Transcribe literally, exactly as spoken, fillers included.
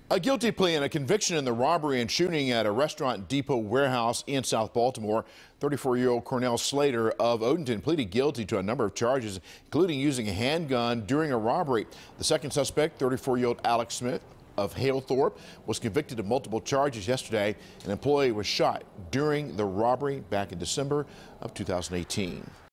A guilty plea and a conviction in the robbery and shooting at a restaurant depot warehouse in South Baltimore. thirty-four-year-old Cornell Slater of Odenton pleaded guilty to a number of charges, including using a handgun during a robbery. The second suspect, thirty-four-year-old Alex Smith of Halethorpe, was convicted of multiple charges yesterday. An employee was shot during the robbery back in December of two thousand eighteen.